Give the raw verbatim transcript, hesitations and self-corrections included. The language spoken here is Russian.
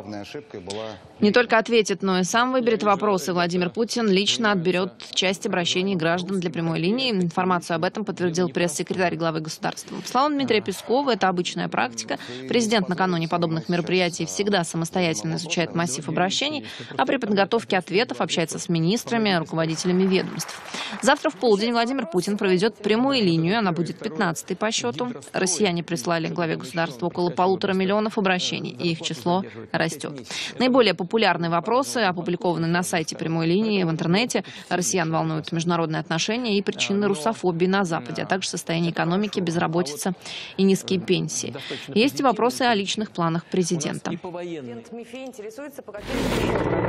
ошибкой была... Не только ответит, но и сам выберет вопросы. Владимир Путин лично отберет часть обращений граждан для прямой линии. Информацию об этом подтвердил пресс-секретарь главы государства. По словам Дмитрия Пескова, это обычная практика. Президент накануне подобных мероприятий всегда самостоятельно изучает массив обращений, а при подготовке ответов общается с министрами, руководителями ведомств. Завтра в полдень Владимир Путин проведет прямую линию. Она будет пятнадцатой по счету. Россияне прислали главе государства около полутора миллионов обращений, и их число растет. Наиболее популярные вопросы опубликованы на сайте прямой линии в интернете. Россиян волнуют международные отношения и причины русофобии на Западе, а также состояние экономики, безработица и низкие пенсии. Есть и вопросы о личных планах президента.